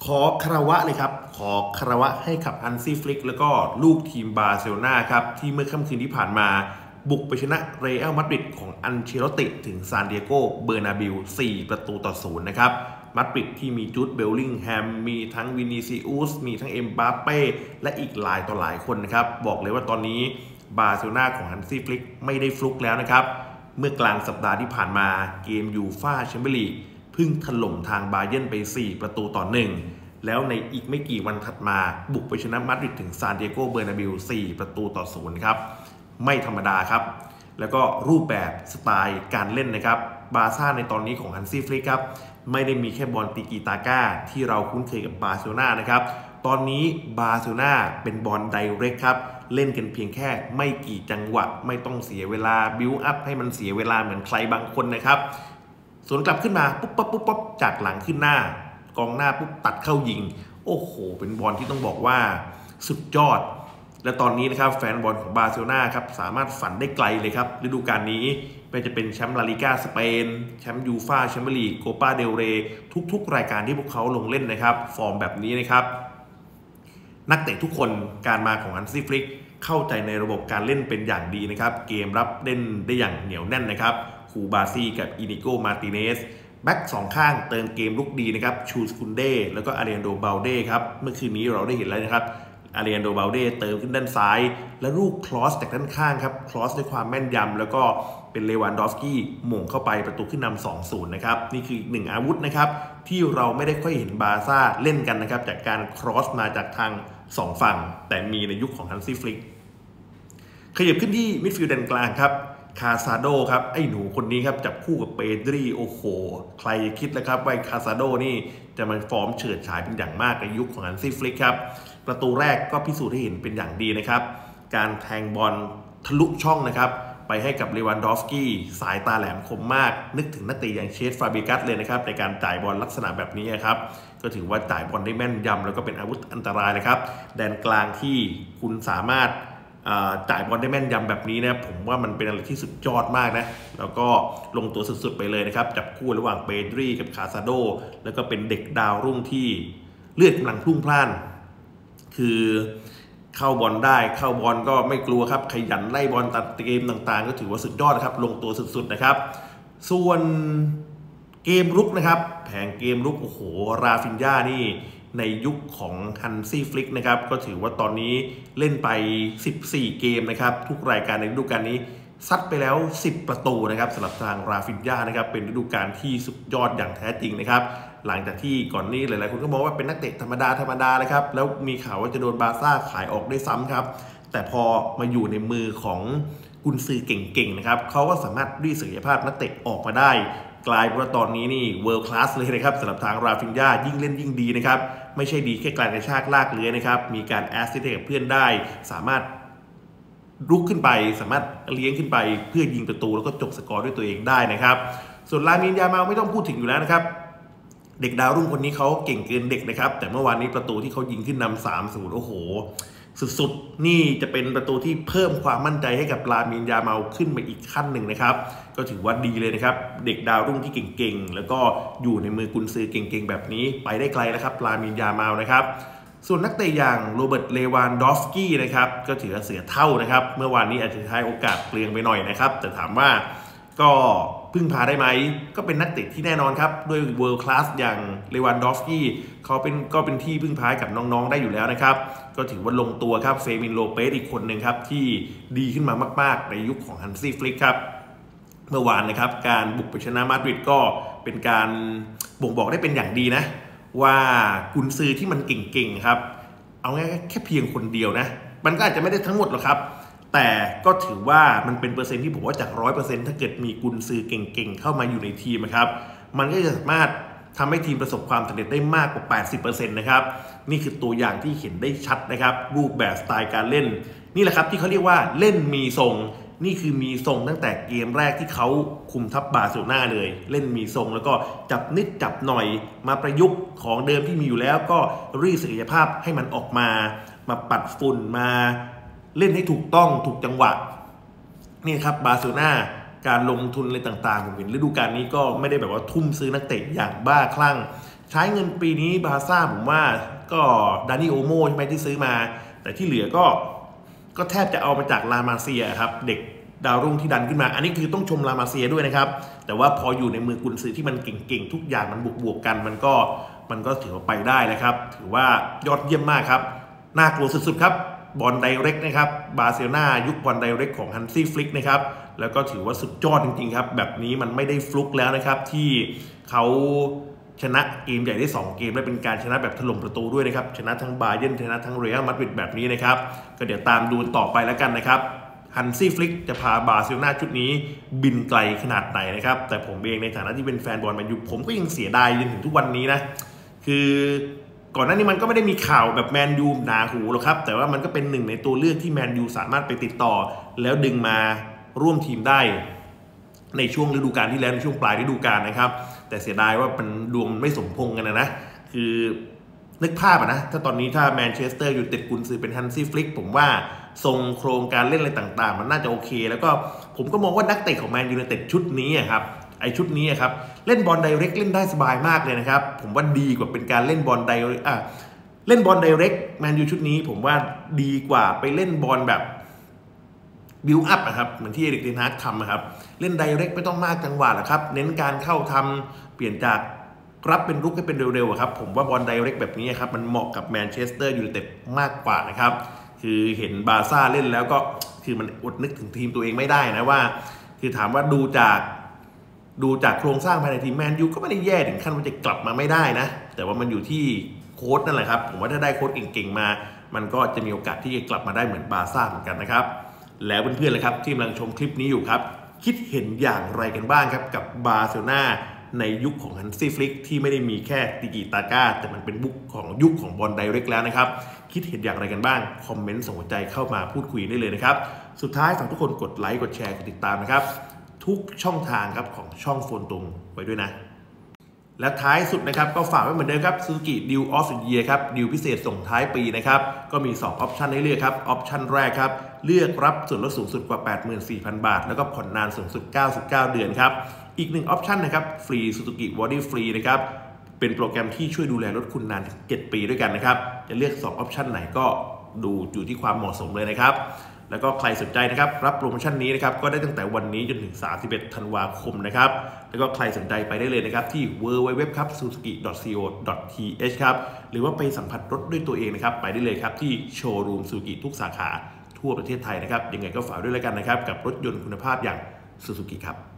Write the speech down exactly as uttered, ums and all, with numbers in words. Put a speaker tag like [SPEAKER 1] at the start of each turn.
[SPEAKER 1] ขอคารวะเลยครับขอคารวะให้กับฮันซี่ฟลิกแล้วก็ลูกทีมบาร์เซโลนาครับที่เมื่อค่ำคืนที่ผ่านมาบุกไปชนะเรอัลมาดริดของอันเชลติถึงซานดิเอโกเบอร์นาบิลสี่ประตูต่อศูนย์นะครับมาดริดที่มีจูดเบลลิงแฮมมีทั้งวินิซิอุสมีทั้งเอ็มบาเป้และอีกหลายต่อหลายคนนะครับบอกเลยว่าตอนนี้บาร์เซโลนาของฮันซี่ฟลิกไม่ได้ฟลุกแล้วนะครับเมื่อกลางสัปดาห์ที่ผ่านมาเกมยูฟ่าแชมเปี้ยนลีกเพิ่งถล่มทางบาเยิร์นไปสี่ประตูต่อหนึ่งแล้วในอีกไม่กี่วันถัดมาบุกไปชนะมาดริดถึงซานดิเอโกเบอร์นาบิลสี่ประตูต่อศูนย์ครับไม่ธรรมดาครับแล้วก็รูปแบบสไตล์การเล่นนะครับบาร์ซ่าในตอนนี้ของฮันซี่ฟลิกครับไม่ได้มีแค่บอลติกิตาก้าที่เราคุ้นเคยกับบาร์เซโลนานะครับตอนนี้บาร์เซโลนาเป็นบอลไดเรกครับเล่นกันเพียงแค่ไม่กี่จังหวะไม่ต้องเสียเวลาบิวอัพให้มันเสียเวลาเหมือนใครบางคนนะครับสวนกลับขึ้นมาปุ๊บปั๊บปุ๊บปั๊บจากหลังขึ้นหน้ากองหน้าปุ๊บตัดเข้ายิงโอ้โหเป็นบอลที่ต้องบอกว่าสุดยอดและตอนนี้นะครับแฟนบอลของบาร์เซโลนาครับสามารถฝันได้ไกลเลยครับฤดูกาลนี้ไม่จะเป็นแชมป์ลาลิก้าสเปนแชมป์ยูฟ่าแชมเปี้ยนลีกโคปาเดลเรย์ทุกๆรายการที่พวกเขาลงเล่นนะครับฟอร์มแบบนี้นะครับนักเตะทุกคนการมาของฮันซี่ฟลิกเข้าใจในระบบการเล่นเป็นอย่างดีนะครับเกมรับเล่นได้อย่างเหนียวแน่นนะครับคูบาซีกับอินิโกมาร์ติเนสแบ็กสองข้างเติมเกมลุกดีนะครับชูสคุนเด้แล้วก็อาเรียนโดบาลเด้ครับเมื่อคืนนี้เราได้เห็นแล้วนะครับอาเรียนโดบาลเด้เติมขึ้นด้านซ้ายและลูกคลอสจากด้านข้างครับคลอสด้วยความแม่นยำแล้วก็เป็นเลวันดอฟสกี้หม่งเข้าไปประตูขึ้นนำ สองศูนย์ นะครับนี่คือหนึ่งอาวุธนะครับที่เราไม่ได้ค่อยเห็นบาร์ซ่าเล่นกันนะครับจากการครอสมาจากทางสองฝั่งแต่มีในยุคของฮันซี่ฟลิกขยับขึ้นที่มิดฟิลด์ด้านกลางครับคาซาโดครับไอ้หนูคนนี้ครับจับคู่กับเปดรีโอ้โหใครคิดแล้วครับว่าคาซาโดนี่จะมาฟอร์มเฉิดฉายเป็นอย่างมากในยุคของฮันซี่ฟลิกครับประตูแรกก็พิสูจน์ให้เห็นเป็นอย่างดีนะครับการแทงบอลทะลุช่องนะครับไปให้กับเลวันดอฟสกี้สายตาแหลมคมมากนึกถึงนักเตะอย่างเชสฟาบิกัสเลยนะครับในการจ่ายบอลลักษณะแบบนี้ครับก็ถือว่าจ่ายบอลได้แม่นยำแล้วก็เป็นอาวุธอันตรายนะครับแดนกลางที่คุณสามารถจ่ายบอลได้แม่นยำแบบนี้นะผมว่ามันเป็นอะไรที่สุดยอดมากนะแล้วก็ลงตัวสุดๆไปเลยนะครับจับคู่ระหว่างเปดรีกับคาซาโดแล้วก็เป็นเด็กดาวรุ่งที่เลือดกำลังพุ่งพล่านคือเข้าบอลได้เข้าบอลก็ไม่กลัวครับขยันไล่บอลตัดเกมต่างๆก็ถือว่าสุดยอดนะครับลงตัวสุดๆนะครับส่วนเกมรุกนะครับแผงเกมรุกโอ้โหราฟินญานี่ในยุคของฮันซี่ฟลิกนะครับก็ถือว่าตอนนี้เล่นไปสิบสี่เกมนะครับทุกรายการในฤดูกาลนี้ซัดไปแล้วสิบประตูนะครับสำหรับทางราฟินญานะครับเป็นฤดูกาลที่สุดยอดอย่างแท้จริงนะครับหลังจากที่ก่อนนี้หลายๆคนก็มองว่าเป็นนักเตะธรรมดาธรรมดาเลยครับแล้วมีข่าวว่าจะโดนบาร์ซ่าขายออกได้ซ้ำครับแต่พอมาอยู่ในมือของกุนซือเก่งๆนะครับเขาก็สามารถรีดศักยภาพนักเตะออกมาได้กลายเป็นว่าตอนนี้นี่เวิลด์คลาสเลยนะครับสำหรับทางราฟินญายิ่งเล่นยิ่งดีนะครับไม่ใช่ดีแค่การกระชากลากเลื้อยนะครับมีการแอสซิสต์ให้กับเพื่อนได้สามารถลุกขึ้นไปสามารถเลี้ยงขึ้นไปเพื่อยิงประตูแล้วก็จบสกอร์ด้วยตัวเองได้นะครับส่วนลามินยามาลไม่ต้องพูดถึงอยู่แล้วนะครับเด็กดาวรุ่งคนนี้เขาเก่งเกินเด็กนะครับแต่เมื่อวานนี้ประตูที่เขายิงขึ้นนำ สามศูนย์ โอ้โหสุดๆนี่จะเป็นประตูที่เพิ่มความมั่นใจให้กับลามินยามาลขึ้นไปอีกขั้นหนึ่งนะครับก็ถือว่าดีเลยนะครับเด็กดาวรุ่งที่เก่งๆแล้วก็อยู่ในมือกุนซือเก่งๆแบบนี้ไปได้ไกลแล้วครับลามินยามาลนะครับส่วนนักเตะอย่างโรเบิร์ตเลวานดอฟสกี้นะครับก็ถือว่าเสียเท่านะครับเมื่อวานนี้อาจจะใช้โอกาสเปลืองไปหน่อยนะครับแต่ถามว่าก็พึ่งพาได้ไหมก็เป็นนักเตะที่แน่นอนครับด้วยเวิลด์คลาสอย่างเลวันดอฟสกี้เขาเป็นก็เป็นที่พึ่งพากับน้องๆได้อยู่แล้วนะครับก็ถือว่าลงตัวครับเฟมินโลเปสอีกคนหนึ่งครับที่ดีขึ้นมามากๆในยุคของฮันซี่ฟลิกครับเมื่อวานนะครับการบุกไปชนะมาดริดก็เป็นการบ่งบอกได้เป็นอย่างดีนะว่ากุนซือที่มันเก่งๆครับเอาง่ายๆแค่เพียงคนเดียวนะมันก็อาจจะไม่ได้ทั้งหมดหรอกครับแต่ก็ถือว่ามันเป็นเปอร์เซ็นต์ที่ผมว่าจาก ร้อยเปอร์เซ็นต์ ถ้าเกิดมีกุนซือเก่งๆเข้ามาอยู่ในทีมนะครับมันก็จะสามารถทำให้ทีมประสบความสำเร็จได้มากกว่า แปดสิบเปอร์เซ็นต์ นะครับนี่คือตัวอย่างที่เห็นได้ชัดนะครับรูปแบบสไตล์การเล่นนี่แหละครับที่เขาเรียกว่าเล่นมีทรงนี่คือมีทรงตั้งแต่เกมแรกที่เขาคุมทัพบาร์เซโลนาเลยเล่นมีทรงแล้วก็จับนิดจับหน่อยมาประยุกต์ของเดิมที่มีอยู่แล้วก็รีดศักยภาพให้มันออกมามาปัดฝุ่นมาเล่นให้ถูกต้องถูกจังหวะนี่ครับบาร์เซโลนาการลงทุนอะไรต่างๆผมเห็นฤดูกาลนี้ก็ไม่ได้แบบว่าทุ่มซื้อนักเตะอย่างบ้าคลั่งใช้เงินปีนี้บาร์ซ่าผมว่าก็ดานิโอโมใช่ไหมที่ซื้อมาแต่ที่เหลือก็ก็แทบจะเอามาจากลามาเซียครับเด็กดาวรุ่งที่ดันขึ้นมาอันนี้คือต้องชมลามาเซียด้วยนะครับแต่ว่าพออยู่ในมือกุนซือที่มันเก่งๆทุกอย่างมันบวกๆกันมันก็มันก็ถือว่าไปได้นะครับถือว่ายอดเยี่ยมมากครับน่ากลัวสุดๆครับบอลไดเรกนะครับบาร์เซโลนายุคบอลไดเรกของฮันซี่ฟลิกนะครับแล้วก็ถือว่าสุดยอดจริงๆครับแบบนี้มันไม่ได้ฟลุกแล้วนะครับที่เขาชนะเกมใหญ่ได้สองเกมและเป็นการชนะแบบถล่มประตูด้วยนะครับชนะทั้งบาเยิร์นชนะทั้งเรอัลมาดริดแบบนี้นะครับก็เดี๋ยวตามดูต่อไปแล้วกันนะครับฮันซี่ฟลิกจะพาบาร์เซโลนาชุดนี้บินไกลขนาดไหนนะครับแต่ผมเองในฐานะที่เป็นแฟนบอลแมนยูผมก็ยังเสียดายจนถึงทุกวันนี้นะคือก่อนหน้านี้มันก็ไม่ได้มีข่าวแบบแมนยูหนาหูหรอกครับแต่ว่ามันก็เป็นหนึ่งในตัวเลือกที่แมนยูสามารถไปติดต่อแล้วดึงมาร่วมทีมได้ในช่วงฤดูกาลที่แล้วในช่วงปลายฤดูกาลนะครับแต่เสียดายว่ามันดวงไม่สมพงษ์กันนะนะคือนึกภาพนะถ้าตอนนี้ถ้าแมนเชสเตอร์อยู่ติดกุนซือเป็นฮันซี่ฟลิกผมว่าทรงโครงการเล่นอะไรต่างๆมันน่าจะโอเคแล้วก็ผมก็มองว่านักเตะของแมนยูไนเต็ดชุดนี้ครับไอชุดนี้ครับเล่นบอลไดเรกเล่นได้สบายมากเลยนะครับผมว่าดีกว่าเป็นการเล่นบอลไดเรกอ่ะเล่นบอลไดเรกแมนยูชุดนี้ผมว่าดีกว่าไปเล่นบอลแบบบิวอัพนะครับเหมือนที่เอริก เทนฮากทำนะครับเล่นไดเรกไม่ต้องมากจังหวะหรอกครับเน้นการเข้าทำเปลี่ยนจากรับเป็นรุกให้เป็นเร็วๆครับผมว่าบอลไดเรกแบบนี้ครับมันเหมาะกับแมนเชสเตอร์ยูไนเต็ดมากกว่านะครับคือเห็นบาร์ซ่าเล่นแล้วก็คือมันอดนึกถึงทีมตัวเองไม่ได้นะว่าคือถามว่าดูจากดูจากโครงสร้างภายในทีมแมนยูก็ไม่ได้แย่ถึงขั้นว่าจะกลับมาไม่ได้นะแต่ว่ามันอยู่ที่โค้ชนั่นแหละครับผมว่าถ้าได้โค้ชเก่งๆมามันก็จะมีโอกาสที่จะกลับมาได้เหมือนบาร์ซ่าเหมือนกันนะครับแล้วเพื่อนๆเลยครับที่กำลังชมคลิปนี้อยู่ครับคิดเห็นอย่างไรกันบ้างครับกับบาร์เซโลนาในยุคของฮันซี่ฟลิกที่ไม่ได้มีแค่ติกิตาก้าแต่มันเป็นบุกของยุคของบอลไดเรกแล้วนะครับคิดเห็นอย่างไรกันบ้างคอมเมนต์ส่งหัวใจเข้ามาพูดคุยได้เลยนะครับสุดท้ายฝากทุกคนกดไลค์กดแชร์กดติดตามนะครับทุกช่องทางครับของช่องโฟนตรงไว้ด้วยนะและท้ายสุดนะครับก็ฝากไว้เหมือนเดิมครับซูซูกิดีลออฟเยียร์ครับดีลพิเศษส่งท้ายปีนะครับก็มีสองออปชันให้เลือกครับออปชันแรกครับเลือกรับส่วนลดสูงสุดกว่า แปดหมื่นสี่พัน บาทแล้วก็ผ่อนนานสูงสุดเก้าสิบเก้าเดือนครับอีกหนึ่งออปชันนะครับฟรีซูซูกิบอดี้ฟรีนะครับเป็นโปรแกรมที่ช่วยดูแลรถคุณนานถึงเจ็ดปีด้วยกันนะครับจะเลือกสองออปชันไหนก็ดูอยู่ที่ความเหมาะสมเลยนะครับแล้วก็ใครสนใจนะครับรับโปรโมชั่นนี้นะครับก็ได้ตั้งแต่วันนี้จนถึงสามสิบเอ็ดธันวาคมนะครับแล้วก็ใครสนใจไปได้เลยนะครับที่ ดับเบิลยู ดับเบิลยู ดับเบิลยู ครับ ซูซูกิ ดอท ซี โอ ดอท ที เอช ครับหรือว่าไปสัมผัสรถด้วยตัวเองนะครับไปได้เลยครับที่โชว์รูมซูซูกิทุกสาขาทั่วประเทศไทยนะครับยังไงก็ฝากด้วยแล้วกันนะครับกับรถยนต์คุณภาพอย่างซูซูกิครับ